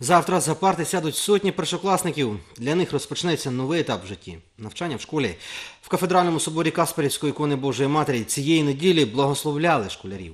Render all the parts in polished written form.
Завтра за парти сядуть сотні першокласників. Для них розпочнеться новий етап в житті – навчання в школі. В кафедральному соборі Касперівської ікони Божої Матері цієї неділі благословляли школярів.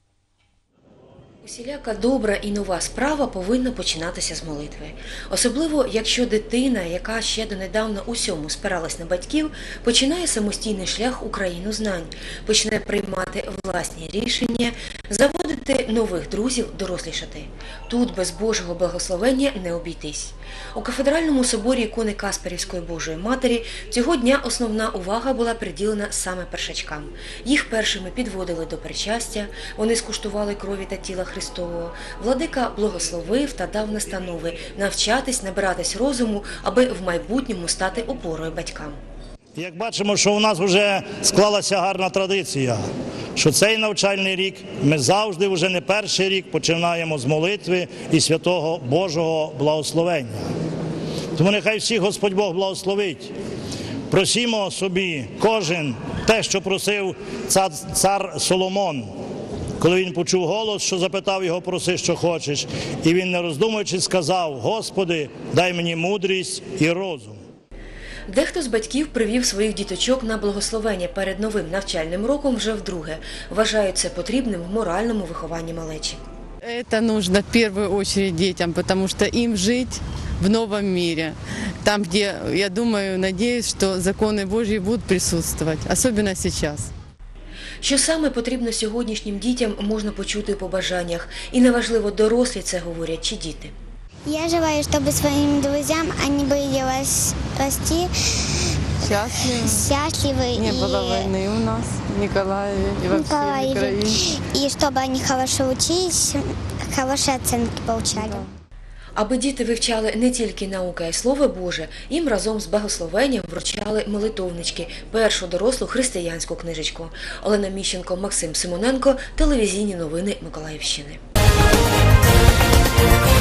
Усіляка добра і нова справа повинна починатися з молитви. Особливо, якщо дитина, яка ще донедавна усьому спиралась на батьків, починає самостійний шлях у країну знань, почне приймати власні рішення, заводити нових друзів, дорослішати. Тут без Божого благословення не обійтись. У кафедральному соборі ікони Касперівської Божої Матері цього дня основна увага була приділена саме першачкам. Їх першими підводили до причастя, вони скуштували крові та тіла Христового. Владика благословив та дав настанови навчатись, набиратись розуму, аби в майбутньому стати опорою батькам. Як бачимо, що у нас вже склалася гарна традиція, що цей навчальний рік ми завжди, вже не перший рік, починаємо з молитви і святого Божого благословення. Тому нехай всіх Господь Бог благословить. Просімо собі кожен те, що просив цар Соломон, коли він почув голос, що запитав його: проси, що хочеш. І він, не роздумуючи, сказав: Господи, дай мені мудрість і розум. Дехто з батьків привів своїх діточок на благословення перед новим навчальним роком вже вдруге. Вважають це потрібним в моральному вихованні малечі. Это нужно в первую очередь детям, потому что им жить в новом мире. Там, где, я думаю, надеюсь, что законы Божьи будут присутствовать, особенно сейчас. Що саме потрібно сьогоднішнім дітям, можна почути у побажаннях. І неважливо, дорослі це говорять чи діти. Я желаю, чтобы своим друзьям они были расти счастливы. Не было войны у нас в Николаеве и во всей Украине. И чтобы они хорошо учились, хорошие оценки получали. Аби діти вивчали не тільки науки, а й Слово Боже, їм разом з благословенням вручали молитовнички, першу дорослу християнську книжечку. Олена Міщенко, Максим Симоненко, телевізійні новини Миколаївщини.